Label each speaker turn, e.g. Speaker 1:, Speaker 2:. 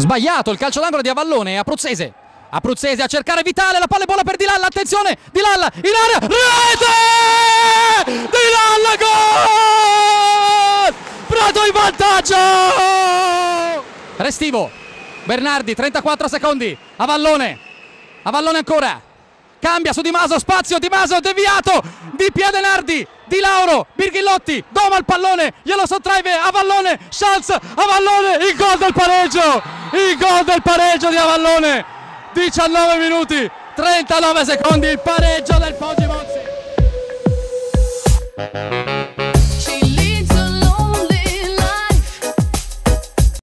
Speaker 1: Sbagliato il calcio d'angolo di Avallone. Abruzzese a cercare Vitale, la palla è buona per Di Lalla, attenzione, Di Lalla in area, rete! Di Lalla, gol! Prato in vantaggio! Restivo, Bernardi, 34 secondi, Avallone ancora, cambia su Di Maso, spazio, Di Maso deviato, di piede Nardi, Di Lauro, Birghillotti, doma il pallone, glielo sottrae Avallone, Schalz, Avallone, il gol del pareggio di Avallone, 19 minuti, 39 secondi, il pareggio del Poggio Mozzi.